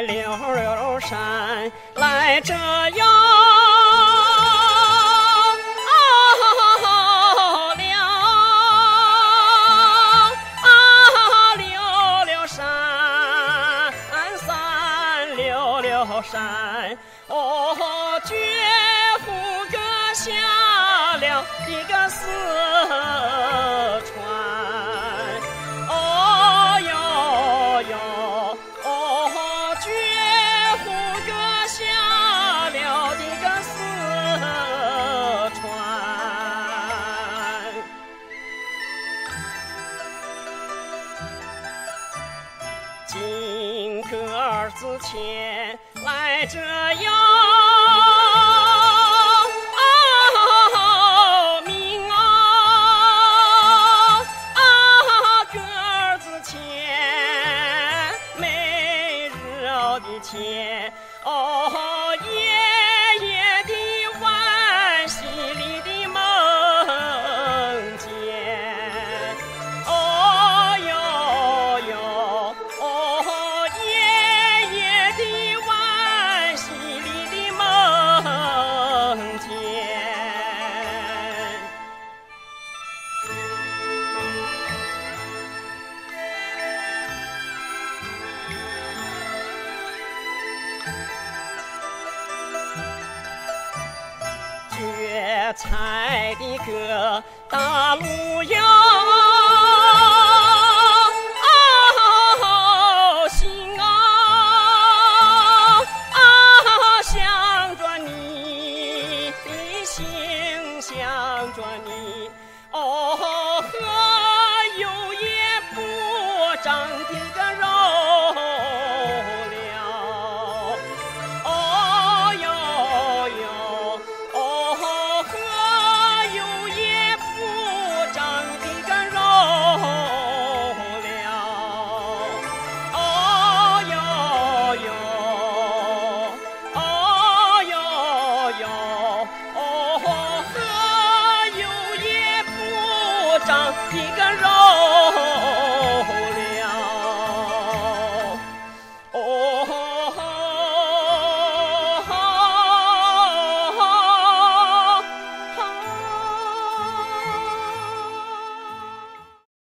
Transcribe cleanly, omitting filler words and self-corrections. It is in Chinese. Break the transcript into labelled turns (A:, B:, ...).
A: 溜山来这哟。山哦，绝不搁下了一个四川，哦哟哟，哦，绝不搁下了一个四川。金戈儿子前来这哟，明哦，戈儿子前每日的前哦，夜夜的欢喜里的梦见，哦哟哟，哦夜夜的欢喜里的梦见。蕨菜的个大路哟。